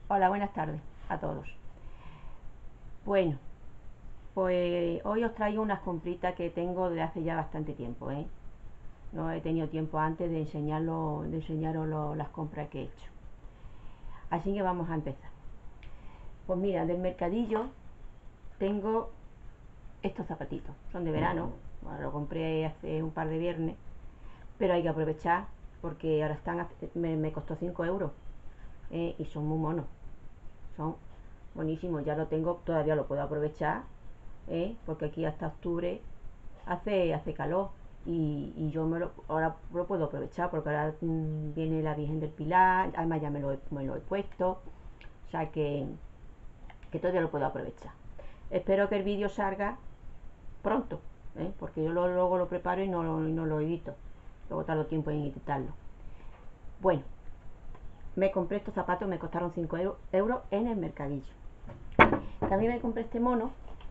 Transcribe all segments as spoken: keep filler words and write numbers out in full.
Hola, buenas tardes a todos. Bueno, pues hoy os traigo unas compritas que tengo de hace ya bastante tiempo, ¿eh? No he tenido tiempo antes de enseñarlo, de enseñaros lo- las compras que he hecho. Así que vamos a empezar. Pues mira, del mercadillo tengo estos zapatitos. Son de verano. Bueno, lo compré hace un par de viernes, pero hay que aprovechar porque ahora están, me, me costó cinco euros, ¿eh? Y son muy monos. Son buenísimos. Ya lo tengo, todavía lo puedo aprovechar, ¿eh? Porque aquí hasta octubre hace, hace calor y, y yo me lo, ahora lo puedo aprovechar porque ahora mmm, viene la Virgen del Pilar, además ya me lo he, me lo he puesto, o sea que, que todavía lo puedo aprovechar. Espero que el vídeo salga pronto, ¿eh? Porque yo lo, luego lo preparo y no, lo, no lo edito, luego tardo tiempo en editarlo. Bueno, me compré estos zapatos, me costaron cinco euros en el mercadillo. También me compré este mono.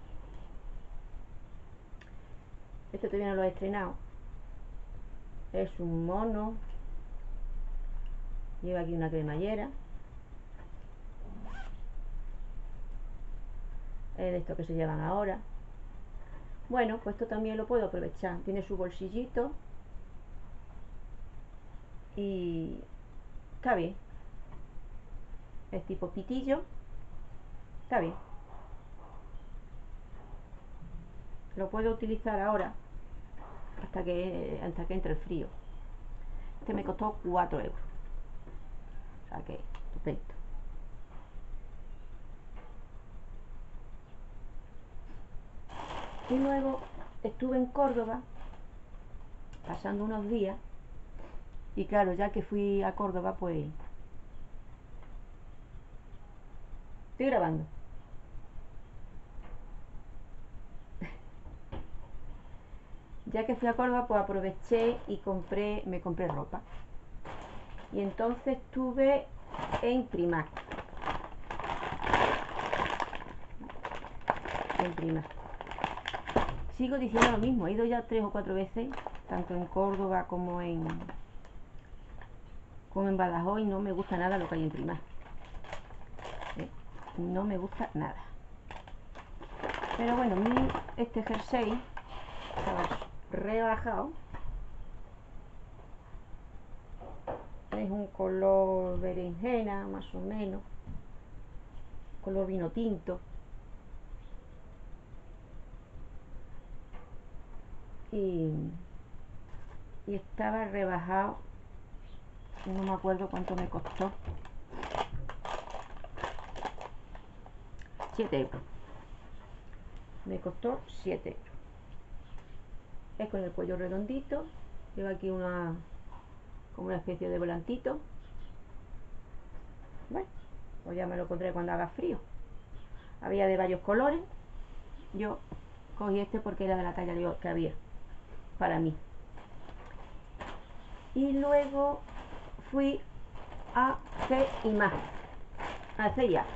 Este todavía no lo he estrenado. Es un mono. Lleva aquí una cremallera. Es de estos que se llevan ahora. Bueno, pues esto también lo puedo aprovechar. Tiene su bolsillito. Y está bien. Es tipo pitillo. Está bien. Lo puedo utilizar ahora hasta que, hasta que entre el frío. Este me costó cuatro euros. O sea que estupendo. Y luego estuve en Córdoba pasando unos días. Y claro, ya que fui a Córdoba, pues estoy grabando. Ya que fui a Córdoba, pues aproveché y compré, me compré ropa. Y entonces estuve en Primark. En Primark. Sigo diciendo lo mismo, he ido ya tres o cuatro veces, tanto en Córdoba como en como en Badajoz, y no me gusta nada lo que hay en Primark. ¿Eh? No me gusta nada. Pero bueno, mi, este jersey estaba rebajado. Es un color berenjena, más o menos. Color vino tinto. Y, y estaba rebajado. No me acuerdo cuánto me costó. siete euros. Me costó siete euros. Es con el cuello redondito. Lleva aquí una como una especie de volantito. Bueno, pues ya me lo pondré cuando haga frío. Había de varios colores. Yo cogí este porque era de la talla que había para mí. Y luego fui a C y más. A C y A.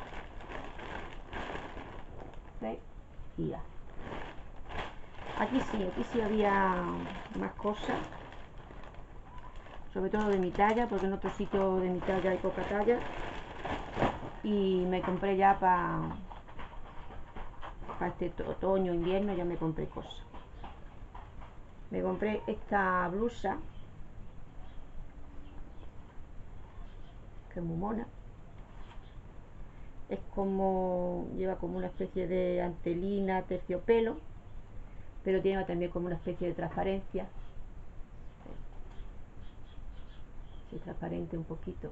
C y A. Aquí sí, aquí sí había más cosas. Sobre todo de mi talla, porque en otro sitio de mi talla hay poca talla. Y me compré ya para pa este otoño, invierno, ya me compré cosas. Me compré esta blusa, que es muy mona. Es como, lleva como una especie de antelina, terciopelo, pero tiene también como una especie de transparencia. Sí, transparente un poquito.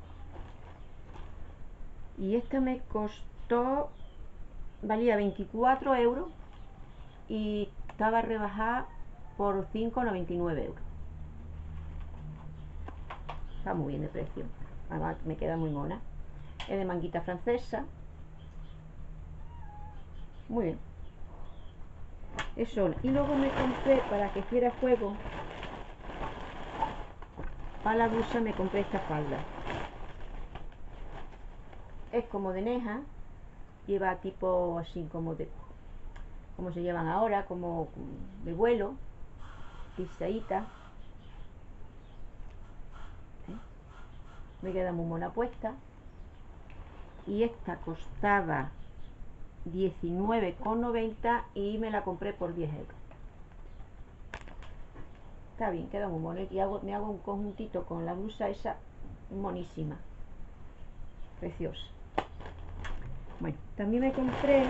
Y esta me costó, valía veinticuatro euros y estaba rebajada por cinco noventa y nueve euros. Está muy bien de precio, además me queda muy mona. Es de manguita francesa, muy bien. Eso. Y luego me compré, para que hiciera juego para la blusa, me compré esta falda. Es como de neja, lleva tipo así como de como se llevan ahora, como de vuelo, pisadita. ¿Eh? Me queda muy mona puesta. y esta costaba diecinueve con noventa y me la compré por diez euros. Está bien, queda muy mono. Y hago, me hago un conjuntito con la blusa esa monísima, preciosa. Bueno, también me compré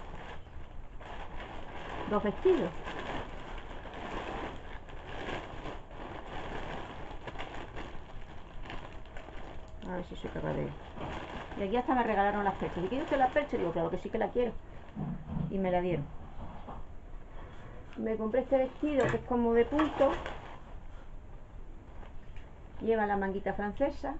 dos vestidos. A ver si soy capaz de... Y aquí hasta me regalaron las perchas. ¿Y quiere usted las perchas? Digo, claro que sí que la quiero. Y me la dieron. Me compré este vestido que es como de punto. Lleva la manguita francesa.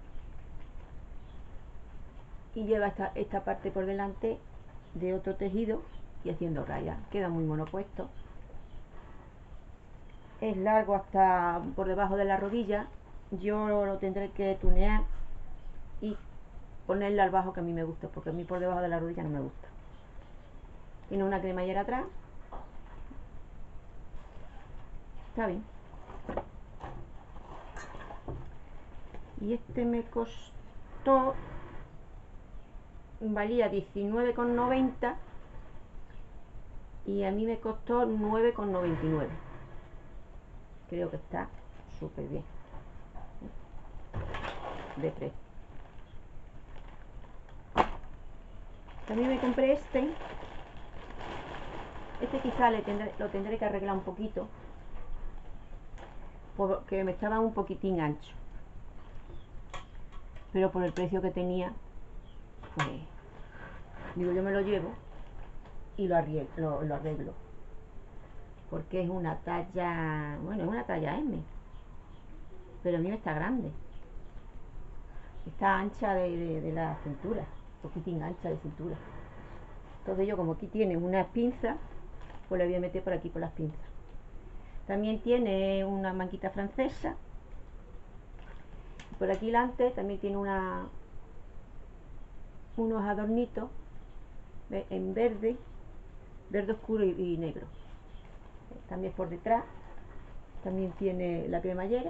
Y lleva esta, esta parte por delante de otro tejido y haciendo rayas. Queda muy mono puesto. Es largo hasta por debajo de la rodilla. Yo lo tendré que tunear y ponerle al bajo, que a mí me gusta, porque a mí por debajo de la rodilla no me gusta. Tiene una cremallera atrás. Está bien. Y este me costó, valía diecinueve con noventa y a mí me costó nueve con noventa y nueve. Creo que está súper bien de precio. También me compré este. Este quizá le tendré, lo tendré que arreglar un poquito, porque me estaba un poquitín ancho. Pero por el precio que tenía, pues digo, yo me lo llevo y lo arreglo, lo, lo arreglo. Porque es una talla, bueno, es una talla eme, pero a mí me está grande. Está ancha de, de, de la cintura, un poquitín ancha de cintura. Entonces yo, como aquí tiene unas pinzas, pues le voy a meter por aquí por las pinzas. También tiene una manguita francesa. Por aquí delante también tiene una unos adornitos en verde, verde oscuro y, y negro. También por detrás también tiene la cremallera.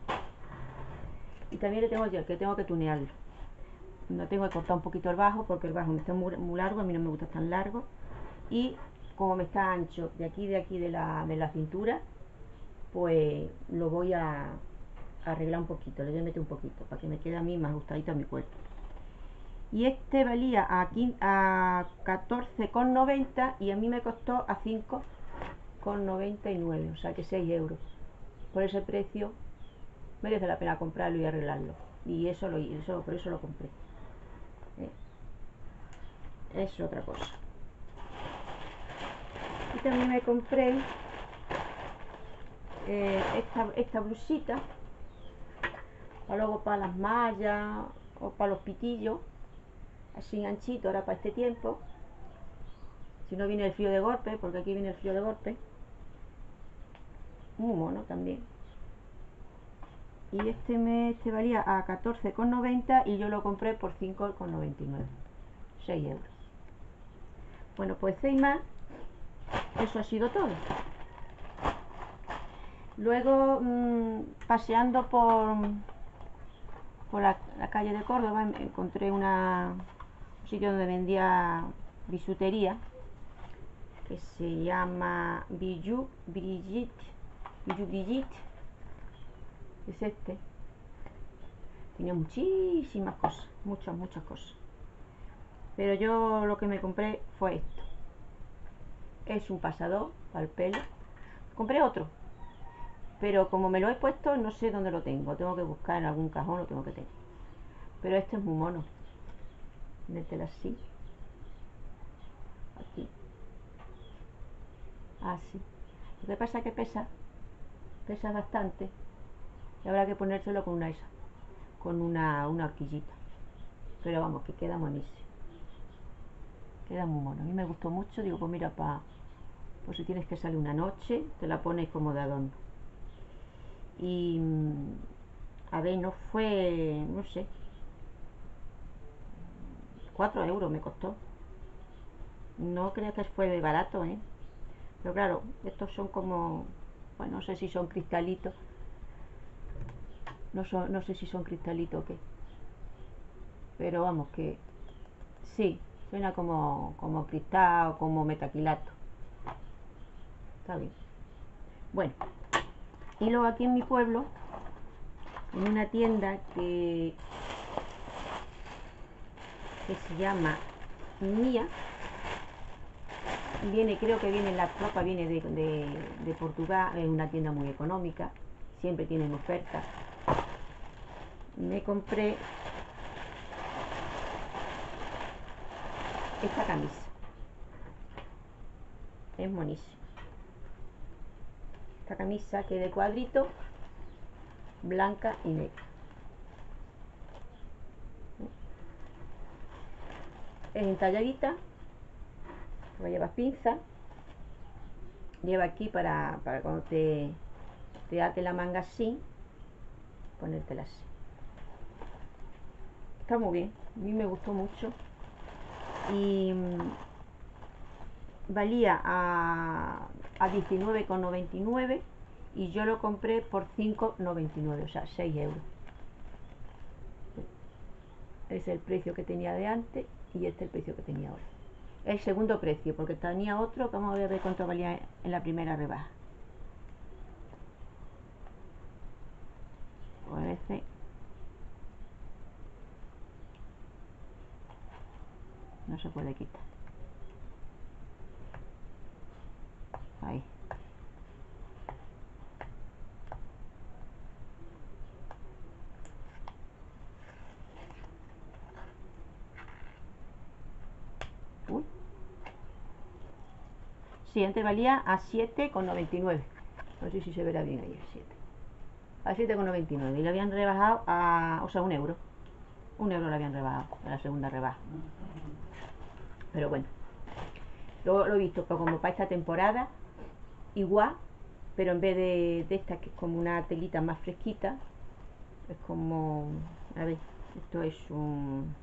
Y también le tengo yo que tengo que tunearlo. No tengo que cortar un poquito el bajo, porque el bajo me está muy, muy largo, a mí no me gusta tan largo. Y como me está ancho de aquí de aquí de la, de la cintura, pues lo voy a arreglar un poquito, le voy a meter un poquito para que me quede a mí más ajustadito a mi cuerpo. Y este valía a, a catorce con noventa y a mí me costó a cinco con noventa y nueve, o sea que seis euros. Por ese precio merece la pena comprarlo y arreglarlo, y eso, lo, eso por eso lo compré. ¿Eh? Es otra cosa. Y también me compré eh, esta, esta blusita, o luego para las mallas o para los pitillos, así anchito, ahora para este tiempo, si no viene el frío de golpe, porque aquí viene el frío de golpe. Muy mono también. Y este me este valía a catorce con noventa y yo lo compré por cinco con noventa y nueve, seis euros. Bueno, pues seis más, eso ha sido todo. Luego, mmm, paseando por, por la, la calle de Córdoba, encontré una, un sitio donde vendía bisutería que se llama Bijou Brigitte. Bijou Brigitte es este. Tenía muchísimas cosas, muchas, muchas cosas. Pero yo lo que me compré fue esto. Es un pasador para el pelo. Compré otro, pero como me lo he puesto, no sé dónde lo tengo. Tengo que buscar en algún cajón, lo tengo que tener. Pero este es muy mono. Mételo así. Aquí. Así. Lo que pasa es que pesa. Pesa bastante. Y habrá que ponérselo con una esa. Con una, una horquillita. Pero vamos, que queda buenísimo. Queda muy mono. A mí me gustó mucho. Digo, pues mira, para... pues si tienes que salir una noche, te la pones como de adorno. Y... a ver, no fue... no sé... cuatro euros me costó. No creo que fue barato, ¿eh? Pero claro, estos son como... bueno, no sé si son cristalitos. No, son, no sé si son cristalitos o qué. Pero vamos, que Sí, suena como, como cristal o como metaquilato. Está bien. Bueno, y luego aquí en mi pueblo, en una tienda que, que se llama Mía, viene, creo que viene la ropa, viene de, de, de Portugal, es una tienda muy económica, siempre tienen ofertas. Me compré esta camisa, es buenísima. Esta camisa que es de cuadrito, blanca y negra. Es entalladita, lleva pinza, lleva aquí para, para cuando te, te ate la manga así, ponértela así. Está muy bien, a mí me gustó mucho y mmm, valía a, a diecinueve con noventa y nueve y yo lo compré por cinco con noventa y nueve, o sea, seis euros. Es el precio que tenía de antes y este es el precio que tenía ahora. El segundo precio, porque tenía otro que vamos a ver cuánto valía en la primera rebaja. Pues este no se puede quitar. Ahí. Uy. Sí, antes valía a siete con noventa y nueve. No sé si se verá bien ahí, a siete. A siete con noventa y nueve. Y le habían rebajado a, o sea, un euro. Un euro le habían rebajado en la segunda rebaja. Pero bueno, lo, lo he visto como para esta temporada, igual, pero en vez de, de esta que es como una telita más fresquita, es como, a ver, esto es un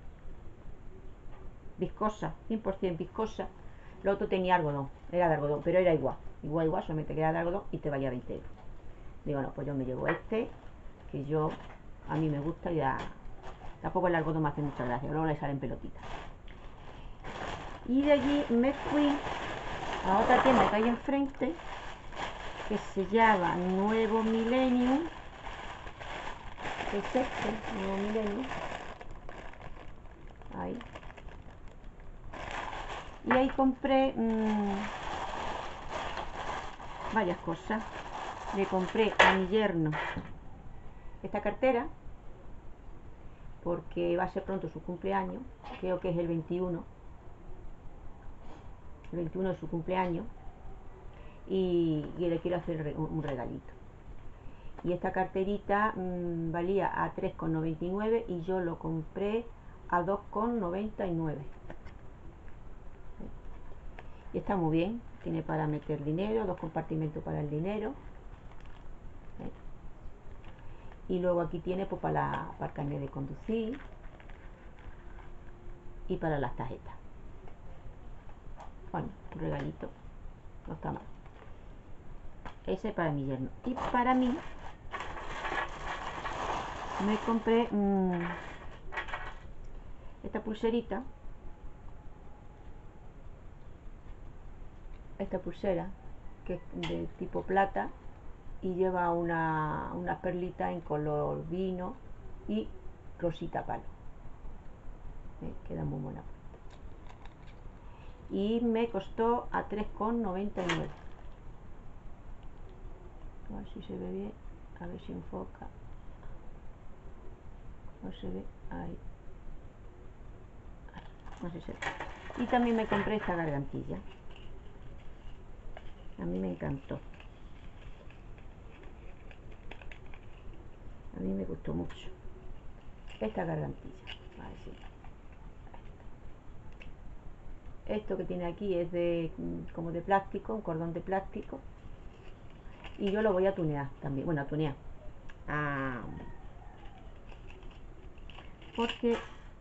viscosa, cien por ciento viscosa. Lo otro tenía algodón, era de algodón, pero era igual, igual, igual, solamente que era de algodón y te valía veinte euros. Digo, no, pues yo me llevo este, que yo, a mí me gusta y ya, tampoco el algodón me hace mucha gracia, luego le salen pelotitas. Y de allí me fui a otra tienda que hay enfrente, que se llama Nuevo Millennium, que es este, Nuevo Millennium, ahí. Y ahí compré mmm, varias cosas. Le compré a mi yerno esta cartera, porque va a ser pronto su cumpleaños, creo que es el veintiuno, el veintiuno de su cumpleaños, y, y le quiero hacer un regalito. Y esta carterita mmm, valía a tres con noventa y nueve y yo lo compré a dos con noventa y nueve. Y está muy bien, tiene para meter dinero, dos compartimentos para el dinero. ¿Eh? Y luego aquí tiene pues, para, la, para el carnet de conducir y para las tarjetas. Bueno, un regalito, no está mal. Ese para mi yerno. Y para mí me compré mmm, esta pulserita, esta pulsera que es de tipo plata y lleva una, una perlita en color vino y rosita palo. ¿Eh? Queda muy buena. Y me costó a tres con noventa y nueve. A ver si se ve bien, a ver si enfoca. No se ve, ahí. No sé si se ve. Y también me compré esta gargantilla. A mí me encantó. A mí me gustó mucho esta gargantilla. A ver si. Esto que tiene aquí es de como de plástico, un cordón de plástico. Y yo lo voy a tunear también. Bueno, a tunear. A... Porque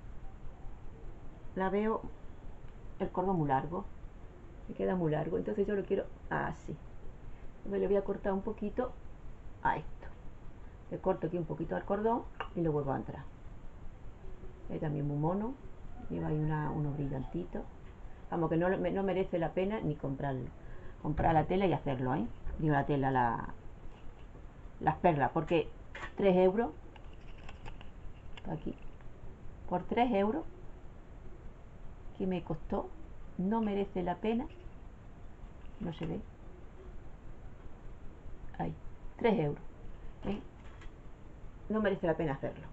la veo el cordón muy largo. Me queda muy largo. Entonces yo lo quiero así. Me lo voy a cortar un poquito a esto. Le corto aquí un poquito al cordón y lo vuelvo a entrar. Es también muy mono lleva ahí una, unos brillantitos. Vamos, que no, no merece la pena ni comprarlo. Comprar la tela y hacerlo, ¿eh? Digo la tela, la, las perlas, porque tres euros, aquí, por tres euros que me costó, no merece la pena. No se ve. Ahí, tres euros. ¿Eh? No merece la pena hacerlo.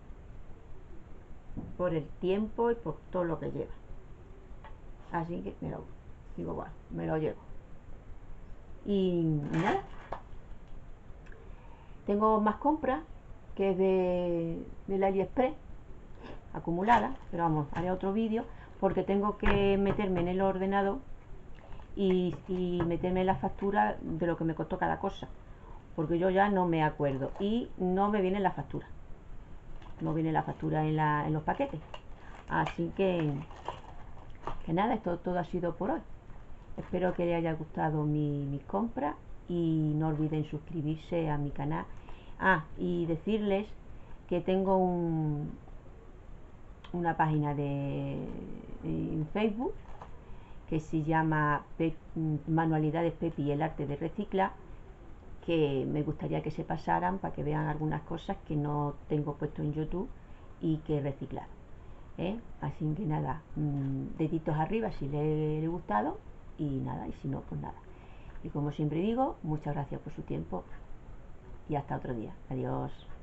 Por el tiempo y por todo lo que lleva. Así que me lo digo, bueno, me lo llevo. Y, y nada. Tengo más compras que es de del AliExpress acumulada, pero vamos, haré otro vídeo porque tengo que meterme en el ordenador y, y meterme en la factura de lo que me costó cada cosa, porque yo ya no me acuerdo y no me viene la factura, no viene la factura en, la, en los paquetes. Así que, que nada, esto todo ha sido por hoy. Espero que les haya gustado mi, mis compras y no olviden suscribirse a mi canal. Ah, y decirles que tengo un, una página de, en Facebook que se llama Pe Manualidades Pepi y el arte de reciclar, que me gustaría que se pasaran para que vean algunas cosas que no tengo puesto en YouTube y que he reciclado. ¿Eh? Así que nada, mmm, deditos arriba si les he gustado y nada, y si no, pues nada. Y como siempre digo, muchas gracias por su tiempo y hasta otro día. Adiós.